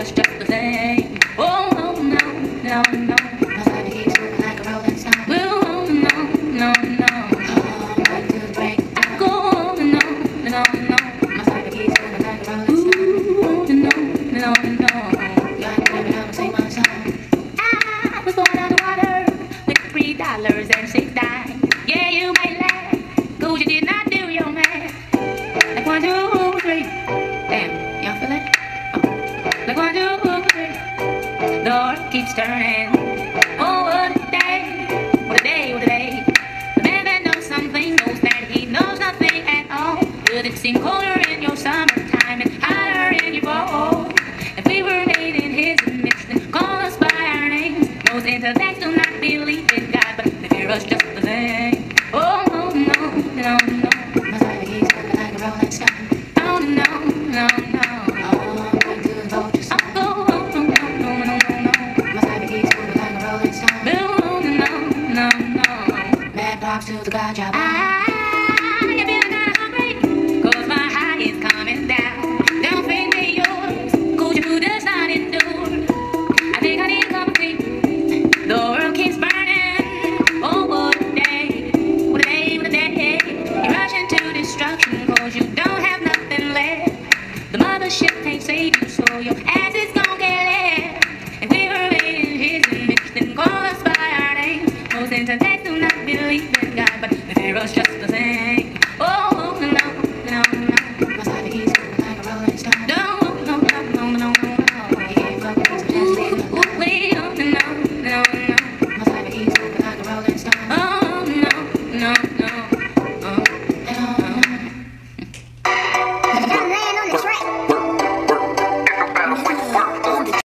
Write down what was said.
us just the same. Oh, no, no, no, no. My side keeps moving like a rolling stone. Oh, no, no, no. Oh, like to break down. Go on, no, no, no. My side keeps moving like a rolling stone. Ooh, no, no, no. Gotta live it up and sing my song. I was born underwater with $3 and 6 dimes. Yeah, you might laugh, 'cause you did not do your math. Like 1, 2, 3. Damn, y'all feel it? Oh. Like 1, 2, 3. The earth keeps turning. Oh, what a day! What a day! What a day! The man that knows something knows that he knows nothing at all. Would it seem colder in your summertime and hotter in your fall? If we were made in His image, then call us by our names. Most intellects do not believe in God, but they fear us just the same. Oh, no, no, no, no. My side keeps moving like a rolling stone. Oh, no, no, no. Oh, like to the vulture song. Oh, no, no, no, no, no, no. My side keeps moving like a rolling stone. No, no, no, no. Mad dogs to the God job. I feel kinda hungry, 'cause my high is coming down. Don't feed me yours, 'cause your food does not endure. I think I need a cup of tea. The world keeps burning. Oh, what a day, what a day, what a day. You rush into destruction, 'cause you don't have nothing left. The mothership can't save you, so your ass is gonna get left. If we were made in His image, then call us by our names. Most intellects do not believe in God, but they fear us just the same.